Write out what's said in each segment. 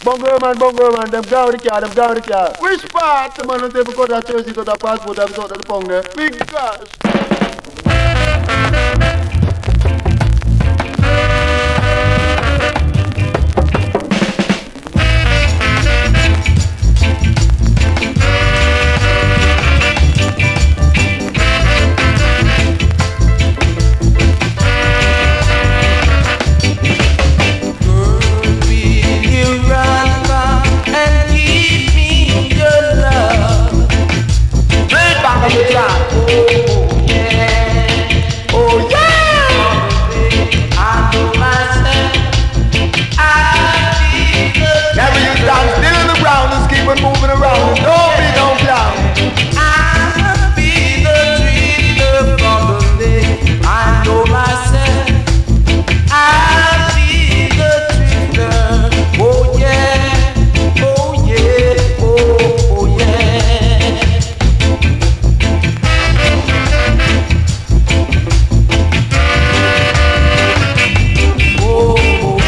Bongo Herman, them go with the car. Which part? The man don't take because I chose it to the passport, I'm sort of the pong there. Big gosh. Moving around, don't be no clown. I'll be the dreamer from the day I know myself. I'll be the dreamer. Oh yeah, oh yeah, oh yeah. Oh yeah.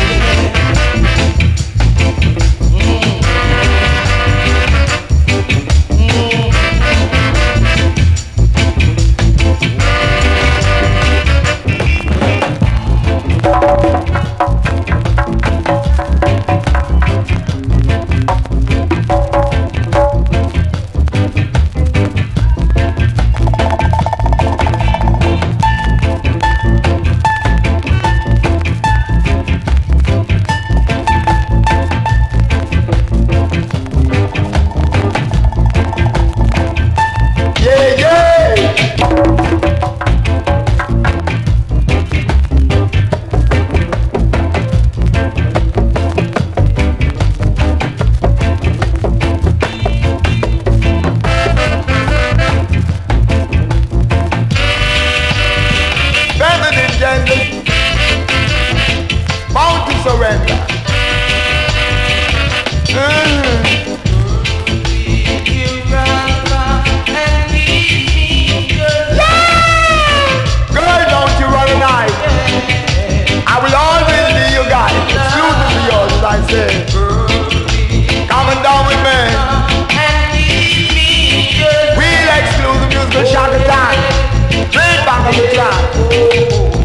Bound to surrender. Girl, don't you run a knife. I will always be your guy. Exclusively yours, as I say. Coming down with me. Real exclusive musical shock attack. Straight back on the track.